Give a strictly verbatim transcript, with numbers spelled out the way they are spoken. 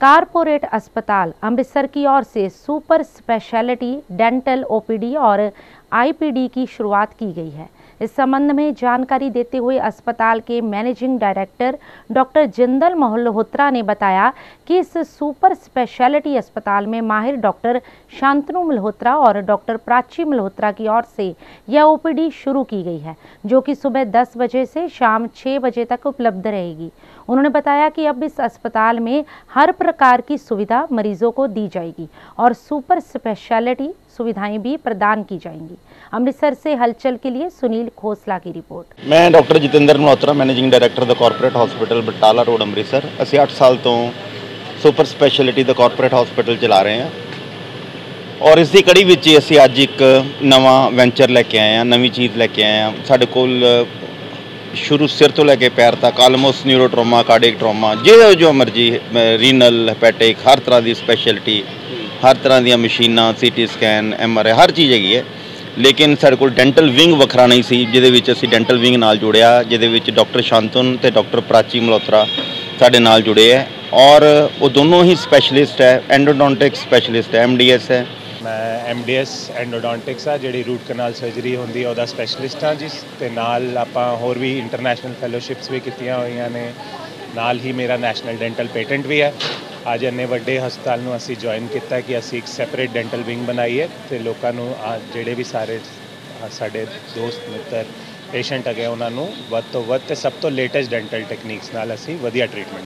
Corporate अस्पताल अमृतसर की ओर से सुपर स्पेशलिटी डेंटल ओपीडी और आईपीडी की शुरुआत की गई है। इस संबंध में जानकारी देते हुए अस्पताल के managing director doctor Jindal Malhotra ने बताया कि इस सुपर स्पेशलिटी अस्पताल में माहिर डॉक्टर शांतनु मल्होत्रा और डॉक्टर प्राची मल्होत्रा की ओर से यह ओपीडी शुरू की गई है, जो कि सुबह दस बजे से शाम छह बजे तक उपलब्ध रहेगी। उन्होंने बताया कि अब इस अस्पताल में हर प्रकार की सुविधा मरीजों को दी जाएगी और सुपर स्पेशलिटी सुविधाएं भी प्रदान की जाएंगी। अमृतसर से हलचल के लिए सुनील खोसला की रिपोर्ट। मैं doctor Jitendra Malhotra, managing director the corporate hospital Batala road Amritsar. ਅਸੀਂ ਅੱਠ ਸਾਲ ਤੋਂ ਸੁਪਰ ਸਪੈਸ਼ਲਿਟੀ ਦਾ ਕਾਰਪੋਰੇਟ ਹਸਪੀਟਲ ਚਲਾ ਰਹੇ ਹਾਂ ਔਰ ਇਸ ਦੀ ਕੜੀ ਵਿੱਚ ਅਸੀਂ ਅੱਜ ਇੱਕ ਨਵਾਂ ਵੈਂਚਰ ਲੈ ਕੇ ਆਏ ਹਾਂ, ਨਵੀਂ ਚੀਜ਼ ਲੈ ਕੇ ਆਏ ਹਾਂ। ਸਾਡੇ ਕੋਲ ਸ਼ੁਰੂ ਸਿਰ ਤੋਂ ਲੈ ਕੇ ਪੈਰ ਤੱਕ almost neuro trauma, cardiac trauma, ਜੋ ਜੋ ਮਰਜੀ, ਰੀਨਲ, ਹੈਪੈਟਿਕ, ਹਰ ਤਰ੍ਹਾਂ ਦੀ ਸਪੈਸ਼ਲਿਟੀ, हर तरह ਦੀਆਂ ਮਸ਼ੀਨਾਂ, CT scan, M R I, ਹਰ ਚੀਜ਼ ਹੈਗੀ ਹੈ। ਲੇਕਿਨ ਸਾਡੇ ਕੋਲ ਡੈਂਟਲ ਵਿੰਗ ਵੱਖਰਾ ਨਹੀਂ ਸੀ, ਜਿਹਦੇ ਵਿੱਚ ਅਸੀਂ ਡੈਂਟਲ ਵਿੰਗ ਨਾਲ ਜੁੜਿਆ, ਜਿਹਦੇ ਵਿੱਚ ਡਾਕਟਰ ਸ਼ਾਂਤਨ ਤੇ ਡਾਕਟਰ ਪ੍ਰਾਚੀ ਮਲਹੋਤਰਾ ਸਾਡੇ ਨਾਲ जुड़े है और वो दोनों ही स्पैशलिस्ट है, एंडोडोंटिक स्पैशलिस्ट है, एम डी एस है। मैं एम डी एस एंडोडोंटिक्स आ जी रूट कनाल सर्जरी होंगी ਉਹਦਾ स्पैशलिस्ट हाँ जिस ते नाल ਆਪਾਂ ਹੋਰ भी इंटरनेशनल फैलोशिप्स भी कीतियां होईयां ने, नाल ही मेरा नैशनल डेंटल पेटेंट भी है। ਅੱਜ ਇੰਨੇ ਵੱਡੇ ਹਸਪਤਾਲ ਨੂੰ ਅਸੀਂ ਜੁਆਇਨ ਕੀਤਾ ਕਿ ਅਸੀਂ ਇੱਕ ਸੈਪਰੇਟ ਡੈਂਟਲ ਵਿੰਗ ਬਣਾਈ ਹੈ ਤੇ ਲੋਕਾਂ ਨੂੰ ਜਿਹੜੇ ਵੀ ਸਾਰੇ ਸਾਡੇ ਦੋਸਤ ਮਿੱਤਰ ਪੇਸ਼ੈਂਟ ਹੈਗੇ ਉਹਨਾਂ ਨੂੰ ਵੱਧ ਤੋਂ ਵੱਧ ਤੇ ਸਭ ਤੋਂ ਲੇਟੈਸਟ ਡੈਂਟਲ ਟੈਕਨੀਕਸ ਨਾਲ ਅਸੀਂ ਵਧੀਆ ਟ੍ਰੀਟਮੈਂਟ